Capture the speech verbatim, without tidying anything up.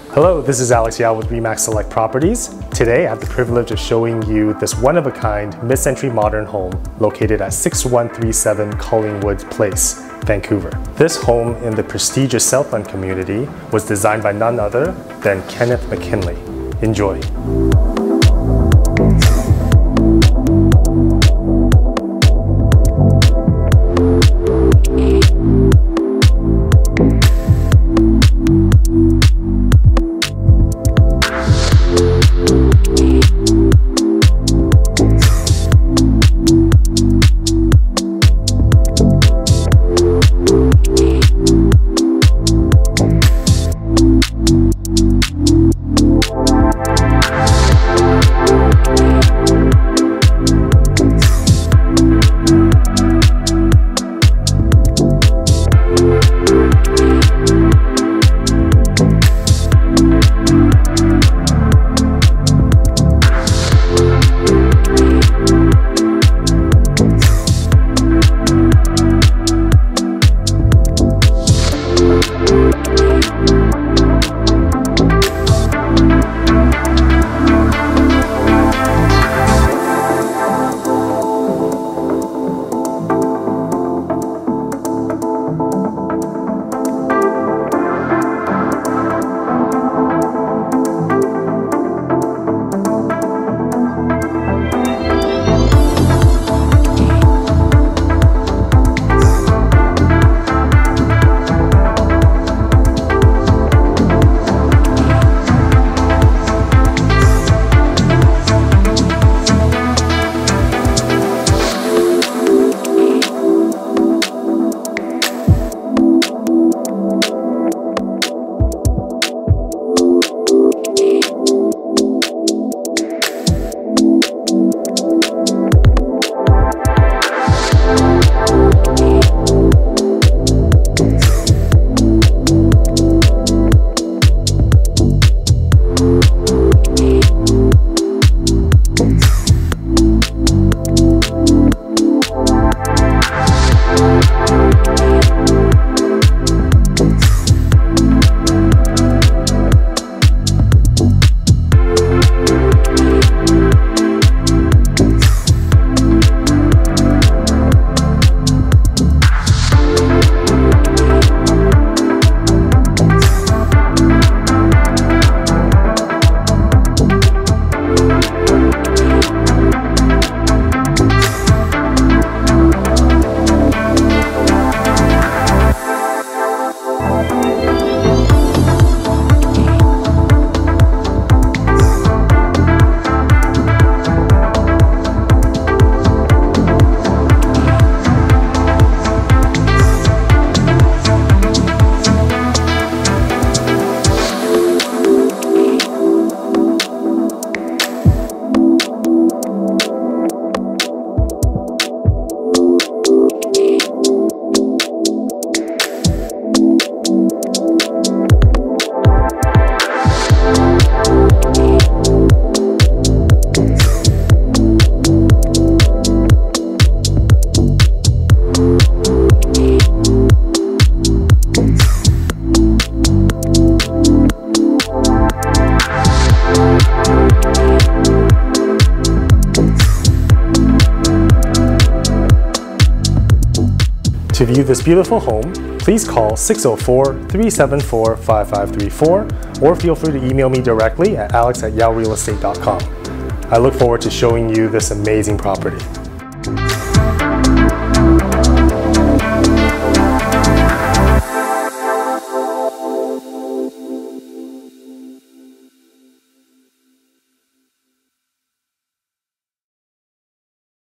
Hello, this is Alex Yao with Remax Select Properties. Today I have the privilege of showing you this one-of-a-kind mid-century modern home located at six one three seven Collingwood Place, Vancouver. This home in the prestigious Southland community was designed by none other than Kenneth McKinley. Enjoy. To view this beautiful home, please call six oh four, three seven four, five five three four or feel free to email me directly at alex at yao real estate dot com. I look forward to showing you this amazing property.